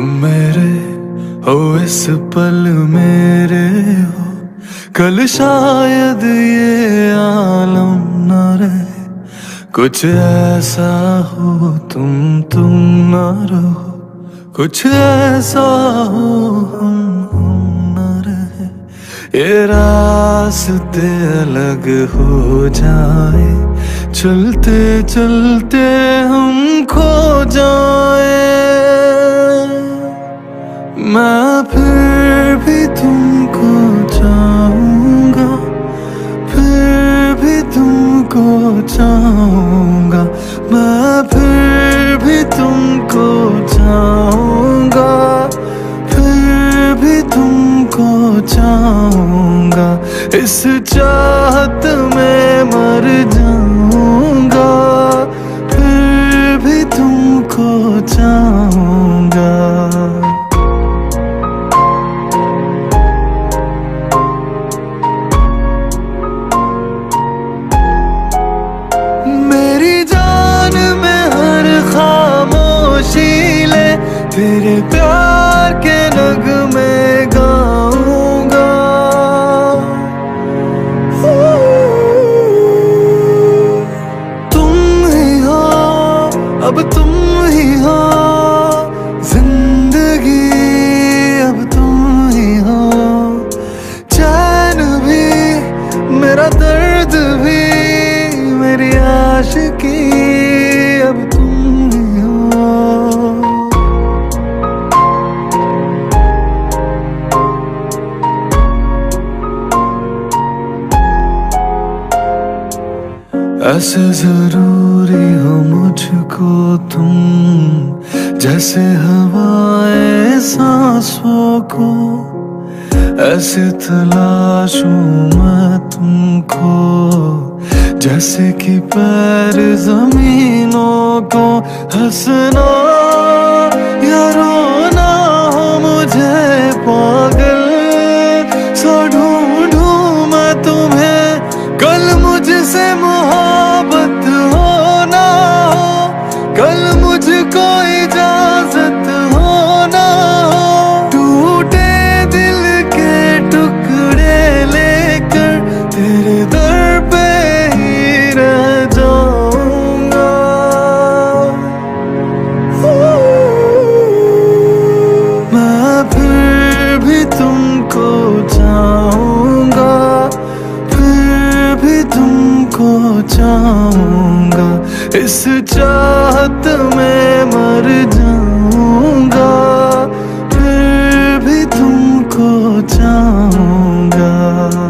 तुम मेरे हो इस पल मेरे हो, कल शायद ये आलम न रहे। कुछ ऐसा हो तुम न रहो, कुछ ऐसा हो हम न रहे। ये रास्ते अलग हो जाए, चलते चलते हम खो जाए। मैं फिर भी तुमको चाहूंगा, फिर भी तुमको चाहूंगा। मैं फिर भी तुमको चाहूंगा, फिर भी तुमको चाहूंगा। इस चाहत में मर जाऊंगा, फिर भी तुमको चाहूंगा। तेरे प्यार के नगमे गाऊंगा। तुम ही हो, अब तुम ही हो जिंदगी, अब तुम ही हो। चैन भी मेरा दर्द भी मेरी आशिकी, अब तुम ही हो। ऐसे जरूरी हो मुझको तुम, जैसे हवाएं सांसों को। ऐसे तलाशूं मैं तुमको, जैसे कि पैर जमीनों को। हंसना या रोना हो मुझे पागल सा ढूंढूं मैं तुम्हें। कल मुझसे मोहब्बत हो ना हो, कल मुझको इजाजत हो ना हो। टूटे दिल के टुकड़े लेकर तेरे दर पे ही रह जाऊंगा। मैं फिर भी तुमको चाहूंगा, तुमको चाहूंगा। इस चाहत में मर जाऊंगा, फिर भी तुमको चाहूंगा।